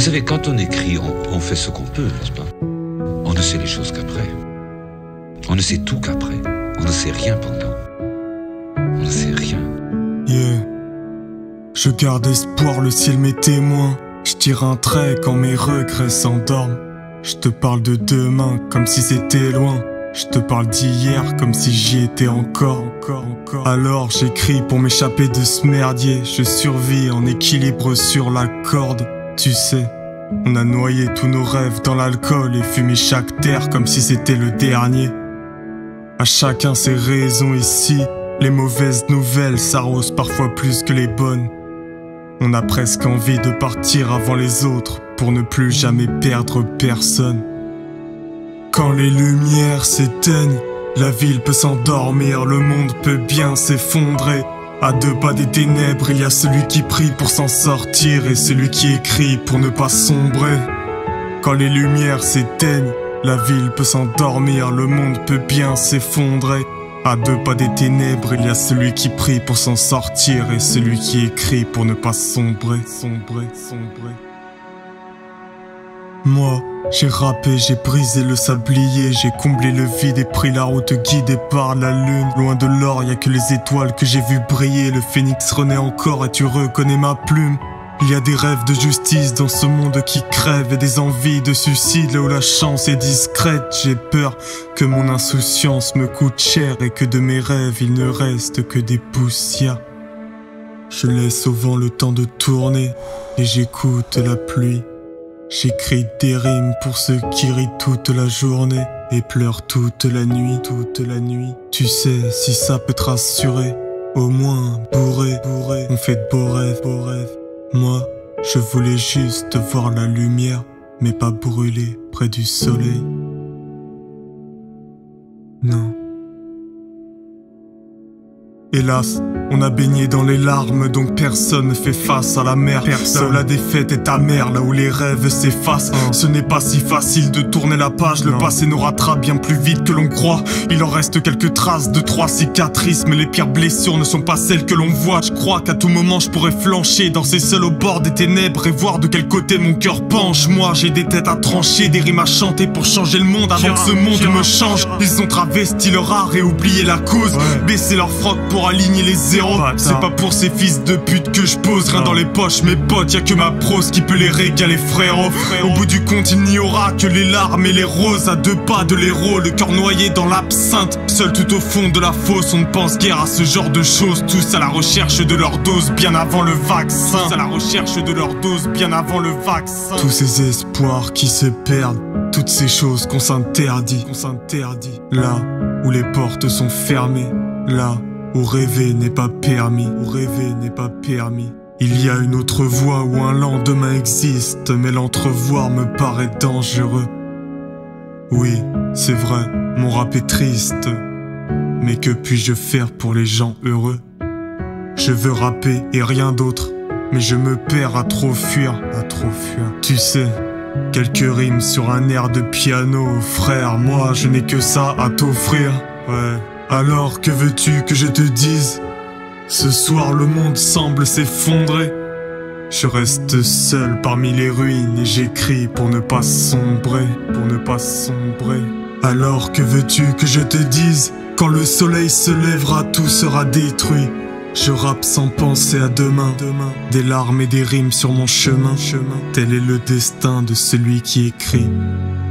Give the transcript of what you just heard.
savez, quand on écrit, on fait ce qu'on peut, n'est-ce pas? On ne sait les choses qu'après. On ne sait tout qu'après. On ne sait rien pendant. On ne sait rien. Yeah. Je garde espoir, le ciel m'est témoin. Je tire un trait quand mes regrets s'endorment. Je te parle de demain comme si c'était loin. Je te parle d'hier comme si j'y étais encore. Alors j'écris pour m'échapper de ce merdier. Je survis en équilibre sur la corde. Tu sais, on a noyé tous nos rêves dans l'alcool et fumé chaque terre comme si c'était le dernier. À chacun ses raisons ici. Les mauvaises nouvelles s'arrosent parfois plus que les bonnes. On a presque envie de partir avant les autres pour ne plus jamais perdre personne. Quand les lumières s'éteignent, la ville peut s'endormir, le monde peut bien s'effondrer. À deux pas des ténèbres, il y a celui qui prie pour s'en sortir et celui qui écrit pour ne pas sombrer. Quand les lumières s'éteignent, la ville peut s'endormir, le monde peut bien s'effondrer. À deux pas des ténèbres, il y a celui qui prie pour s'en sortir et celui qui écrit pour ne pas sombrer. Moi, j'ai rappé, j'ai brisé le sablier, j'ai comblé le vide et pris la route guidée par la lune. Loin de l'or, y a que les étoiles que j'ai vues briller. Le phénix renaît encore et tu reconnais ma plume. Il y a des rêves de justice dans ce monde qui crève et des envies de suicide là où la chance est discrète. J'ai peur que mon insouciance me coûte cher et que de mes rêves il ne reste que des poussières. Je laisse au vent le temps de tourner et j'écoute la pluie. J'écris des rimes pour ceux qui rient toute la journée et pleurent toute la nuit. Tu sais, si ça peut te rassurer, au moins bourré, on fait de beaux rêves. Moi, je voulais juste voir la lumière, mais pas brûler près du soleil. Non. Hélas, on a baigné dans les larmes, donc personne ne fait face à la mer. Là où la défaite est amère, là où les rêves s'effacent. Ce n'est pas si facile de tourner la page, le passé nous rattrape bien plus vite que l'on croit. Il en reste quelques traces de 3 cicatrices, mais les pires blessures ne sont pas celles que l'on voit. Je crois qu'à tout moment je pourrais flancher, danser seul au bord des ténèbres et voir de quel côté mon cœur penche. Moi j'ai des têtes à trancher, des rimes à chanter pour changer le monde avant que ce monde me change. Ils ont travesti leur art et oublié la cause, baissé leur froc pour aligner les zéros. C'est pas pour ces fils de pute que je pose rien dans les poches, mes potes, y'a que ma prose qui peut les régaler, frérot. Au bout du compte, il n'y aura que les larmes et les roses. À deux pas de l'héros, le cœur noyé dans l'absinthe. Seul tout au fond de la fosse, on ne pense guère à ce genre de choses. Tous à la recherche de leur dose bien avant le vaccin. Tous à la recherche de leur dose bien avant le vaccin. Tous ces espoirs qui se perdent, toutes ces choses qu'on s'interdit. Là où les portes sont fermées, là où rêver n'est pas permis, Il y a une autre voie où un lendemain existe, mais l'entrevoir me paraît dangereux. Oui, c'est vrai, mon rap est triste, mais que puis-je faire pour les gens heureux? Je veux rapper et rien d'autre, mais je me perds à trop fuir. Tu sais, quelques rimes sur un air de piano, frère, moi je n'ai que ça à t'offrir. Ouais. Alors que veux-tu que je te dise? Ce soir le monde semble s'effondrer. Je reste seul parmi les ruines et j'écris pour ne pas sombrer. Alors que veux-tu que je te dise? Quand le soleil se lèvera, tout sera détruit. Je rappe sans penser à demain. Des larmes et des rimes sur mon chemin. Tel est le destin de celui qui écrit.